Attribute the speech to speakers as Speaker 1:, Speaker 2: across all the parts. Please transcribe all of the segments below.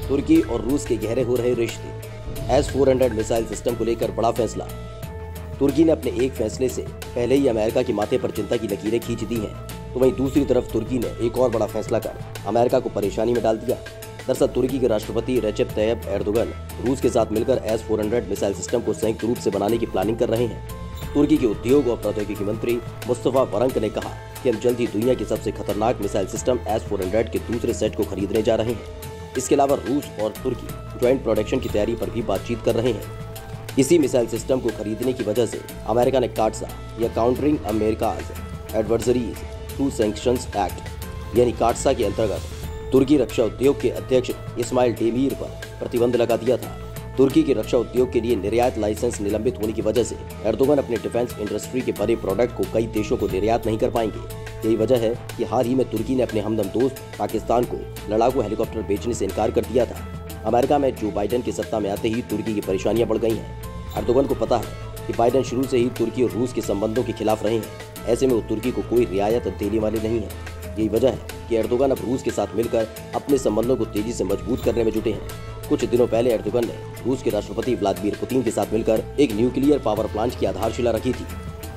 Speaker 1: तुर्की और रूस के गहरे हो रहे रिश्ते। S-400 मिसाइल सिस्टम को लेकर बड़ा फैसला। तुर्की ने अपने एक फैसले से पहले ही अमेरिका के माथे पर चिंता की लकीरें खींच दी हैं, तो वहीं दूसरी तरफ तुर्की ने एक और बड़ा फैसला कर अमेरिका को परेशानी में डाल दिया। दरअसल तुर्की के राष्ट्रपति रेसेप तैयब एर्दोगन रूस के साथ मिलकर S-400 मिसाइल सिस्टम को संयुक्त रूप से बनाने की प्लानिंग कर रहे हैं। तुर्की के उद्योग और प्रौद्योगिकी मंत्री मुस्तफा वरंक ने कहा कि हम जल्द ही दुनिया की सबसे खतरनाक मिसाइल सिस्टम S-400 के दूसरे सेट को खरीदने जा रहे हैं। इसके अलावा रूस और तुर्की ज्वाइंट प्रोडक्शन की तैयारी पर भी बातचीत कर रहे हैं। इसी मिसाइल सिस्टम को खरीदने की वजह से अमेरिका ने काटसा या countering America's adversaries to sanctions act यानी काटसा के अंतर्गत तुर्की रक्षा उद्योग के अध्यक्ष इस्माइल डेमीर पर प्रतिबंध लगा दिया था। तुर्की के रक्षा उद्योग के लिए निर्यात लाइसेंस निलंबित होने की वजह से एर्दोगन अपने डिफेंस इंडस्ट्री के बड़े प्रोडक्ट को कई देशों को निर्यात नहीं कर पाएंगे। यही वजह है कि हाल ही में तुर्की ने अपने हमदम दोस्त पाकिस्तान को लड़ाकू हेलीकॉप्टर बेचने से इनकार कर दिया था। अमेरिका में जो बाइडेन की सत्ता में आते ही तुर्की की परेशानियां बढ़ गई हैं। एर्दोगन को पता है कि बाइडेन शुरू से ही तुर्की और रूस के संबंधों के खिलाफ रहे हैं। ऐसे में वो तुर्की को कोई रियायत देने वाले नहीं है। यही वजह है कि एर्दोगन अब रूस के साथ मिलकर अपने संबंधों को तेजी से मजबूत करने में जुटे हैं। कुछ दिनों पहले एर्दोगन ने रूस के राष्ट्रपति व्लादिमीर पुतिन के साथ मिलकर एक न्यूक्लियर पावर प्लांट की आधारशिला रखी थी।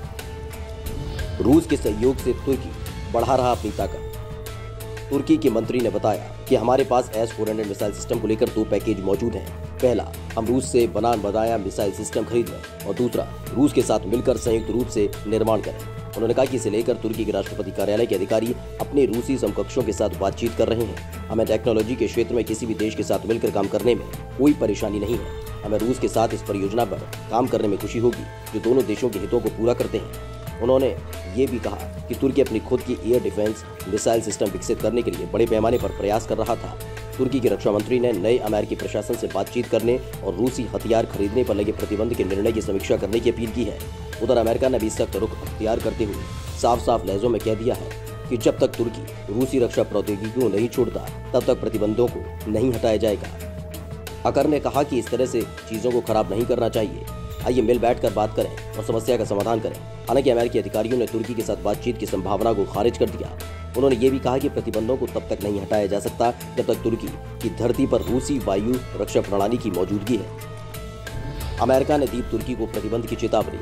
Speaker 1: रूस के सहयोग से तुर्की बढ़ा रहा अपनी ताकत। तुर्की के मंत्री ने बताया कि हमारे पास S-400 मिसाइल सिस्टम को लेकर 2 पैकेज मौजूद हैं। पहला, हम रूस से बनाया मिसाइल सिस्टम खरीद लें और दूसरा, रूस के साथ मिलकर संयुक्त रूप से निर्माण करें। उन्होंने कहा कि इसे लेकर तुर्की के राष्ट्रपति कार्यालय के अधिकारी अपने रूसी समकक्षों के साथ बातचीत कर रहे हैं। हमें टेक्नोलॉजी के क्षेत्र में किसी भी देश के साथ मिलकर काम करने में कोई परेशानी नहीं है। हमें रूस के साथ इस परियोजना पर काम करने में खुशी होगी जो दोनों देशों के हितों को पूरा करते हैं। उन्होंने ये भी कहा कि तुर्की अपनी खुद की एयर डिफेंस मिसाइल सिस्टम विकसित करने के लिए बड़े पैमाने पर प्रयास कर रहा था। तुर्की के रक्षा मंत्री ने नए अमेरिकी प्रशासन से बातचीत करने और रूसी हथियार खरीदने पर लगे प्रतिबंध के निर्णय की समीक्षा करने की अपील की है। उधर अमेरिका ने भी सख्त रुख अख्तियार करते हुए साफ लहजों में कह दिया है कि जब तक तुर्की रूसी रक्षा प्रौद्योगिकी को नहीं छोड़ता तब तक प्रतिबंधों को नहीं हटाया जाएगा। अकर ने कहा कि इस तरह से चीजों को खराब नहीं करना चाहिए। आइए मिल बैठकर बात करें और समस्या का समाधान करें। हालांकि अमेरिकी अधिकारियों ने तुर्की के साथ बातचीत की संभावना को खारिज कर दिया। उन्होंने ये भी कहा कि प्रतिबंधों को तब तक नहीं हटाया जा सकता जब तक तुर्की की धरती पर रूसी वायु रक्षा प्रणाली की मौजूदगी है। अमेरिका ने दी तुर्की को प्रतिबंध की चेतावनी।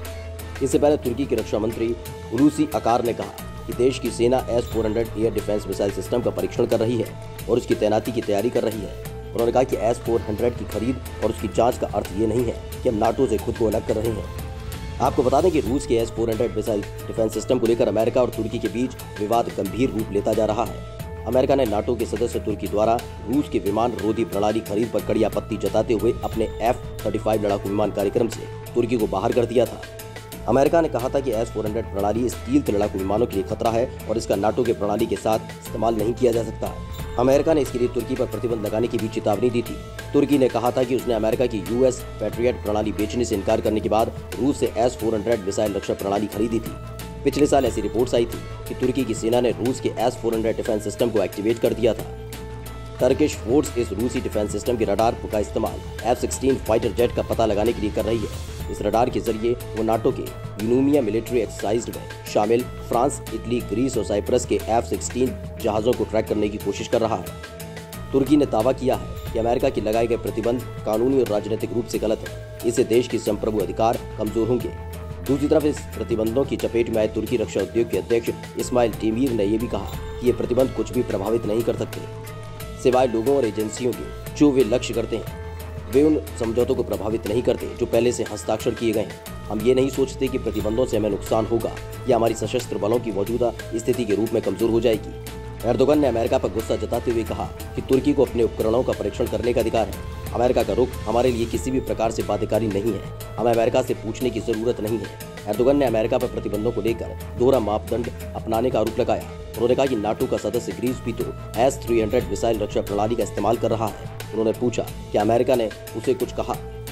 Speaker 1: इससे पहले तुर्की के रक्षा मंत्री हुलुसी अकार ने कहा कि देश की सेना S-400 air defence missile system का परीक्षण कर रही है और उसकी तैनाती की तैयारी कर रही है। उन्होंने कहा कि S-400 की खरीद और उसकी जांच का अर्थ ये नहीं है कि हम नाटो से खुद को अलग कर रहे हैं। आपको बता दें कि रूस के S-400 मिसाइल डिफेंस सिस्टम को लेकर अमेरिका और तुर्की के बीच विवाद गंभीर रूप लेता जा रहा है। अमेरिका ने नाटो के सदस्य तुर्की द्वारा रूस के विमान रोधी प्रणाली खरीद पर कड़ी आपत्ति जताते हुए अपने F-35 लड़ाकू विमान कार्यक्रम से तुर्की को बाहर कर दिया था। अमेरिका ने कहा था कि S-400 प्रणाली स्टील्थ लड़ाकू विमानों के लिए खतरा है और इसका नाटो के प्रणाली के साथ इस्तेमाल नहीं किया जा सकता। अमेरिका ने इसके लिए तुर्की पर प्रतिबंध लगाने की भी चेतावनी दी थी। तुर्की ने कहा था कि उसने अमेरिका की US पैट्रियट प्रणाली बेचने से इनकार करने के बाद रूस से S-400 मिसाइल रक्षा प्रणाली खरीदी थी। पिछले साल ऐसी रिपोर्ट्स आई थी कि तुर्की की सेना ने रूस के S-400 डिफेंस सिस्टम को एक्टिवेट कर दिया था। टर्किश फोर्स इस रूसी डिफेंस सिस्टम के रडार का इस्तेमाल F-16 फाइटर जेट का पता लगाने के लिए कर रही है। इस रडार के जरिए वो नाटो के यूनूमिया मिलिट्री एक्सरसाइज में शामिल फ्रांस, इटली, ग्रीस और साइप्रस के F-16 जहाजों को ट्रैक करने की कोशिश कर रहा है। तुर्की ने दावा किया है कि अमेरिका की लगाए गए प्रतिबंध कानूनी और राजनीतिक रूप से गलत है। इससे देश की संप्रभु अधिकार कमजोर होंगे। दूसरी तरफ इस प्रतिबंधों की चपेट में आए तुर्की रक्षा उद्योग के अध्यक्ष इस्माइल डेमीर ने यह भी कहा कि ये प्रतिबंध कुछ भी प्रभावित नहीं कर सकते, सिवाय लोगों और एजेंसियों के जो वे लक्ष्य करते हैं। वे उन समझौतों को प्रभावित नहीं करते जो पहले से हस्ताक्षर किए गए हैं। हम ये नहीं सोचते कि प्रतिबंधों से हमें नुकसान होगा या हमारी सशस्त्र बलों की मौजूदा स्थिति के रूप में कमजोर हो जाएगी। एर्दोगन ने अमेरिका पर गुस्सा जताते हुए कहा कि तुर्की को अपने उपकरणों का परीक्षण करने का अधिकार है। अमेरिका का रुख हमारे लिए किसी भी प्रकार से बाध्यकारी नहीं है। हमें अमेरिका से पूछने की जरूरत नहीं है। एर्दोगन ने अमेरिका पर प्रतिबंधों को लेकर दोहरा मापदंड अपनाने का आरोप लगाया। उन्होंने कहा कि नाटो का सदस्य ग्रीस भी तो S-300 मिसाइल रक्षा प्रणाली का इस्तेमाल कर रहा है। उन्होंने पूछा कि अमेरिका ने उसे कुछ कहा।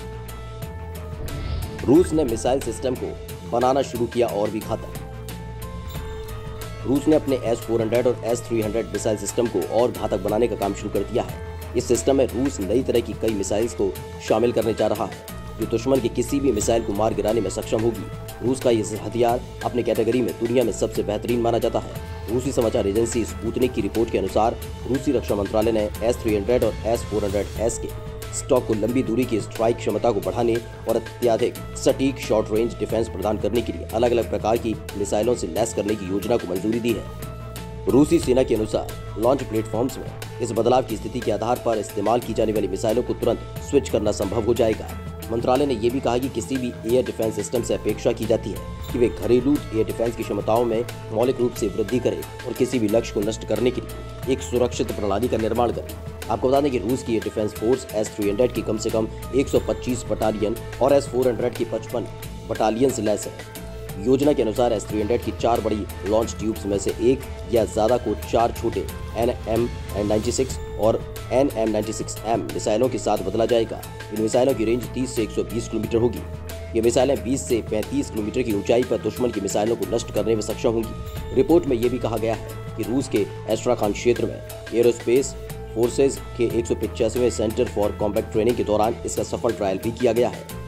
Speaker 1: रूस ने मिसाइल सिस्टम को बनाना शुरू किया और भी घातक। रूस ने अपने S-400 और S-300 मिसाइल सिस्टम को और घातक बनाने का काम शुरू कर दिया है। इस सिस्टम में रूस नई तरह की कई मिसाइल्स को शामिल करने जा रहा है जो दुश्मन की किसी भी मिसाइल को मार गिराने में सक्षम होगी। रूस का यह हथियार अपने कैटेगरी में दुनिया में सबसे बेहतरीन माना जाता है। रूसी समाचार एजेंसी स्पुतनिक की रिपोर्ट के अनुसार रूसी रक्षा मंत्रालय ने S-300 और S-400S के स्टॉक को लंबी दूरी की स्ट्राइक क्षमता को बढ़ाने और अत्यधिक सटीक शॉर्ट रेंज डिफेंस प्रदान करने के लिए अलग अलग प्रकार की मिसाइलों से लैस करने की योजना को मंजूरी दी है। रूसी सेना के अनुसार लॉन्च प्लेटफॉर्म्स में इस बदलाव की स्थिति के आधार पर इस्तेमाल की जाने वाली मिसाइलों को तुरंत स्विच करना संभव हो जाएगा। मंत्रालय ने यह भी कहा कि किसी भी एयर डिफेंस सिस्टम से अपेक्षा की जाती है कि वे घरेलू एयर डिफेंस की क्षमताओं में मौलिक रूप से वृद्धि करे और किसी भी लक्ष्य को नष्ट करने के लिए एक सुरक्षित प्रणाली का निर्माण करे। आपको बता दें कि रूस की एयर डिफेंस फोर्स S-300 की कम से कम 125 बटालियन और S-400 की 55 बटालियन से लैस है। योजना के अनुसार S-300 की 4 बड़ी लॉन्च ट्यूब्स में से एक या ज्यादा को 4 छोटे NM96 और NM96M मिसाइलों के साथ बदला जाएगा। इन मिसाइलों की रेंज 30 से 120 किलोमीटर होगी। ये मिसाइलें 20 से 35 किलोमीटर की ऊंचाई पर दुश्मन की मिसाइलों को नष्ट करने में सक्षम होंगी। रिपोर्ट में यह भी कहा गया है कि रूस के एस्ट्राखान क्षेत्र में एरोस्पेस फोर्सेज के 185वें सेंटर फॉर कॉम्बैट ट्रेनिंग के दौरान इसका सफल ट्रायल भी किया गया है।